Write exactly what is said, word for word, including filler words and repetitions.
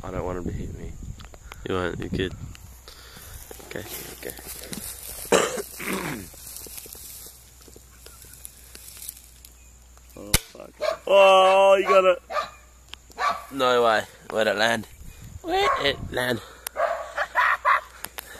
I don't want him to hit me. You won't, you're good. Okay, okay. Oh, fuck. Oh, you got it. No way. Where'd it land? Where'd it land?